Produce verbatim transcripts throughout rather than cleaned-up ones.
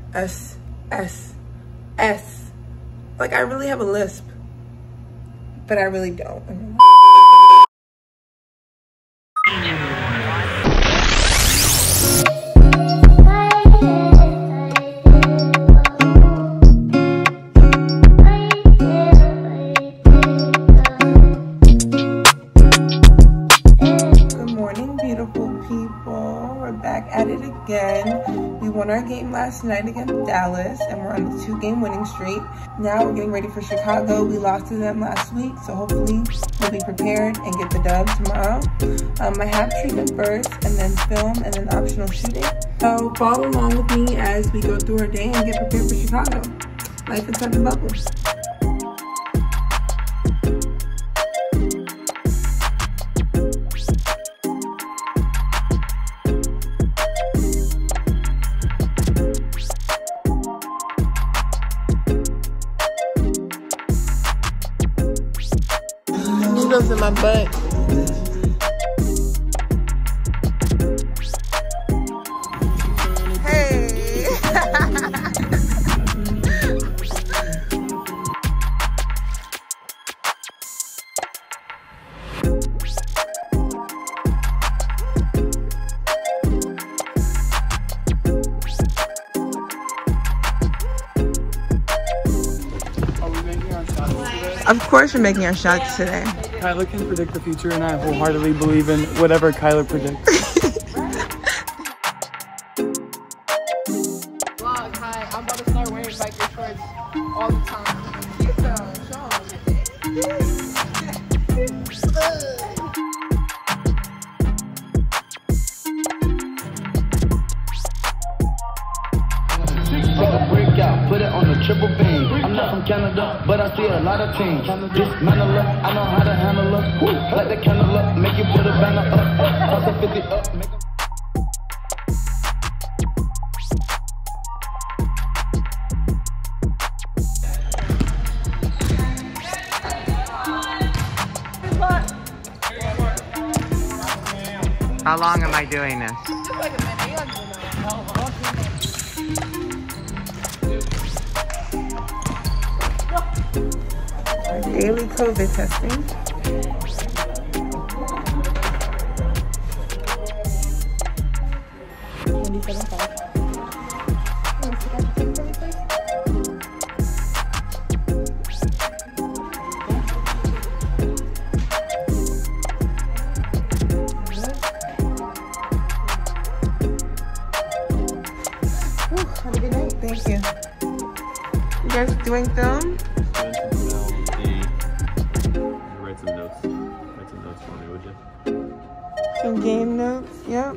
S, S, S. Like, I really have a lisp, but I really don't. Again, we won our game last night against Dallas, and we're on the two-game winning streak. Now we're getting ready for Chicago. We lost to them last week, so hopefully we'll be prepared and get the dub tomorrow. Um, I have treatment first, and then film, and then optional shooting. So follow along with me as we go through our day and get prepared for Chicago. Life inside the bubble. In my butt. Hey. Are we making our shots today? Of course we're making our shots today. Kyler can predict the future, and I wholeheartedly believe in whatever Kyler predicts. Vlog, hi, I'm about to start wearing biker shorts all the time. Keep them, show Take a break out, put it on the triple beam. I'm not from Canada, but I see a lot of teams. Dismantle up, I know how to handle up. Light the candle up, make you put a banner up. Toss a fifty up, make a How long am I doing this? just like a minute, you don't even know. Our daily COVID testing. Have a good night. Thank you. You guys doing film? Write some notes. Write some notes for me, would you? Some game notes, yep.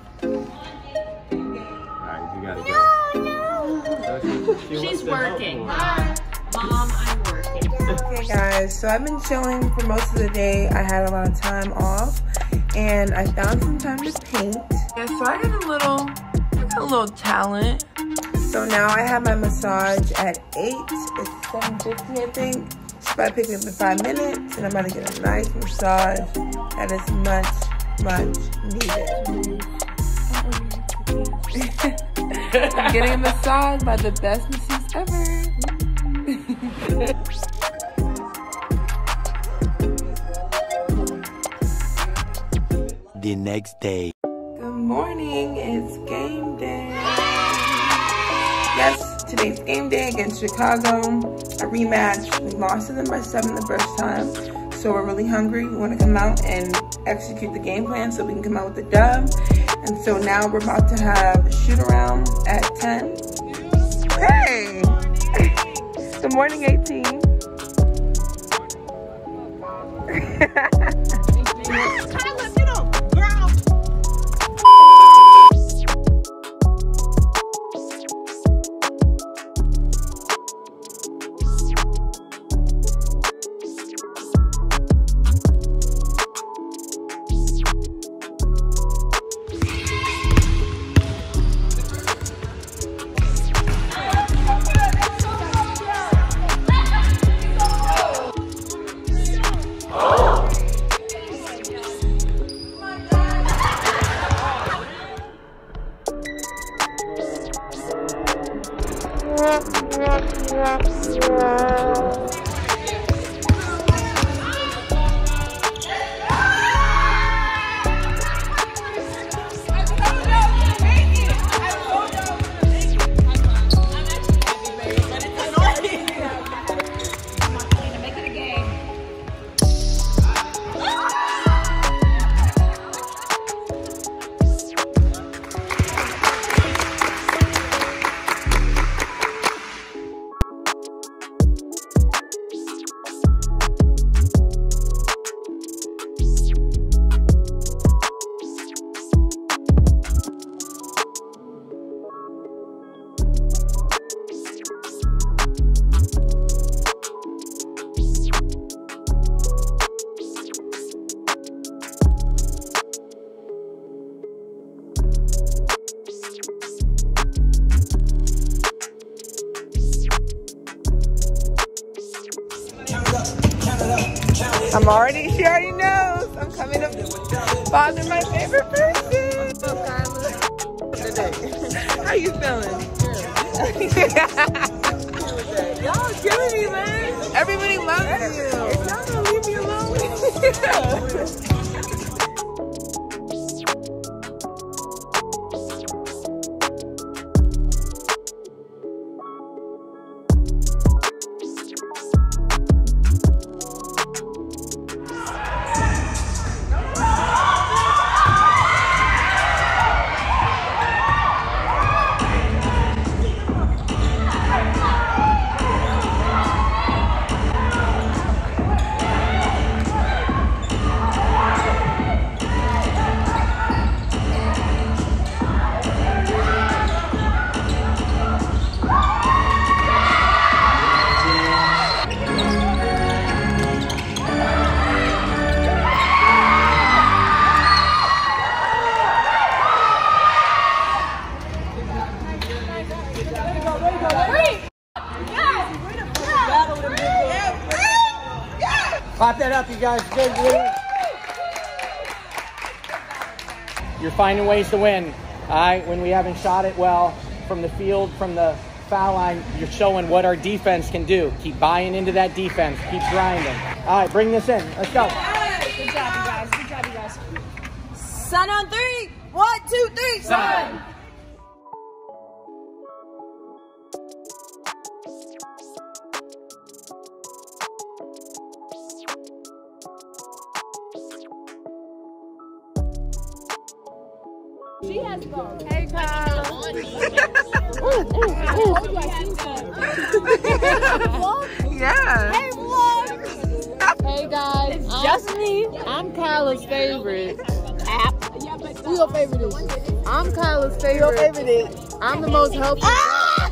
Alright, you gotta go. No, no. She She's working. Mom, I'm working. Okay guys, so I've been chilling for most of the day. I had a lot of time off and I found some time to paint. Yeah, so I got a little, I got a little talent. So now I have my massage at eight. It's seven fifty, I think. She's about to pick me up in five minutes, and I'm about to get a nice massage that is much, much needed. I'm getting a massage by the best masseuse ever. The next day. Good morning, it's game day. Yes, today's game day against Chicago, a rematch. We lost to them by seven the first time, so we're really hungry. We want to come out and execute the game plan so we can come out with the dub. And so now we're about to have a shoot around at ten. Hey! Good morning, eighteen. I'm already, she already knows. I'm coming up to father my favorite person. What's up, Kyla? How you feeling? Y'all killing me, man. Everybody loves you. Y'all gonna leave me alone? Clap that up, you guys. Good. You're finding ways to win. All right, when we haven't shot it well from the field, from the foul line, you're showing what our defense can do. Keep buying into that defense. Keep grinding. All right, bring this in. Let's go. Good job, you guys. Good job, you guys. Sun on three. One, two, three. Sun. She has both. Hey, Kyle. Yeah. Hey, vlog. Hey, guys. It's just me. I'm Kyla's favorite. App. Who your favorite is? I'm Kyla's favorite. Your favorite is? I'm the most helpful. Ah!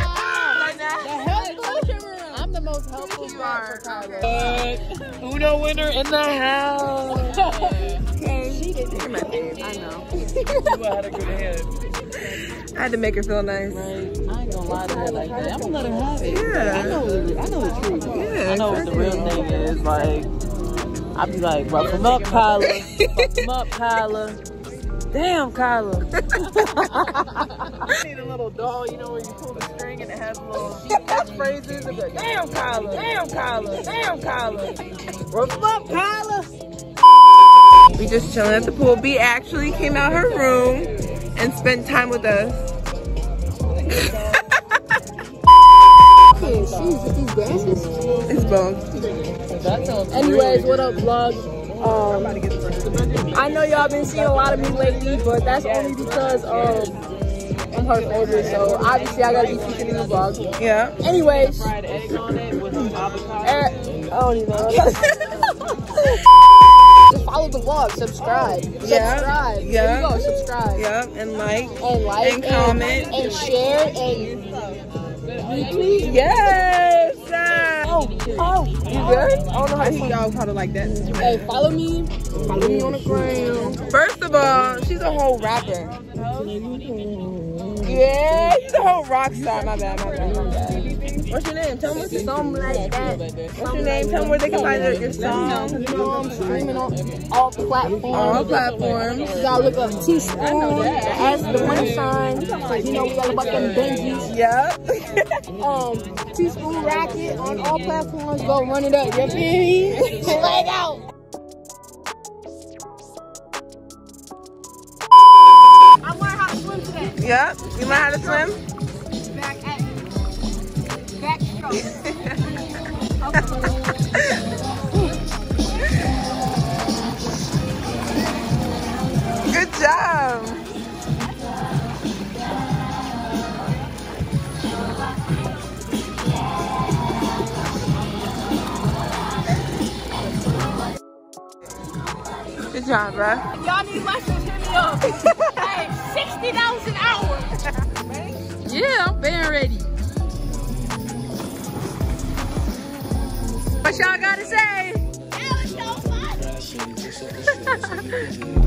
I'm the most helpful for Kyla. Uno winner in the house. She did. You're my babe. I know. You had a good hand. I had to make her feel nice. Right. I ain't gonna lie to her like that. I'm gonna let her have it. Yeah. I know, the, I know the truth. Yeah, I know exactly. what the real thing is. Like, I be like, rough him up, Kyla. Rough him up, Kyla. Damn, Kyla. I need a little doll, you know, where you pull the string and it has little catchphrases. And be like, damn, Kyla. Damn, Kyla. Damn, Kyla. Rough him up, Kyla. We just chilling at the pool. B actually came out her room and spent time with us. It's both. Anyways, what up, vlog? Um, I know y'all been seeing a lot of me lately, but that's only because um, I'm her favorite. So obviously, I gotta be featured in the vlog. Yeah. Anyways, Fried egg on it with some avocado. er, I don't even know. Just follow the vlog, subscribe, Yeah. subscribe. Yeah. There you go, subscribe. Yeah. And like. And like And comment. and, and share and retweet. Yes. Oh, oh, You good? I don't know how to y'all how to like that. hey, follow me. Follow me on the gram. First of all, she's a whole rapper. Yeah, she's a whole rock star. My bad, my bad, my bad. What's your name? Tell me. Something like that. What's your name? Tell me where they can find your, your song. You know, I'm streaming on all platforms. All platforms. You gotta look up Teaspoon, as the one sign. You know, we all about them Benjis. Yep. Um, Teaspoon Racket on all platforms. Go run it up. You feel me? Leg out. I learned how to swim today. Yep. You learn how to swim? Back at backstroke. Good job. Good job, bro. Y'all need lessons, hit me up. Hey, sixty dollars an hour. Yeah, I'm very ready. What y'all gotta say? That was so fun.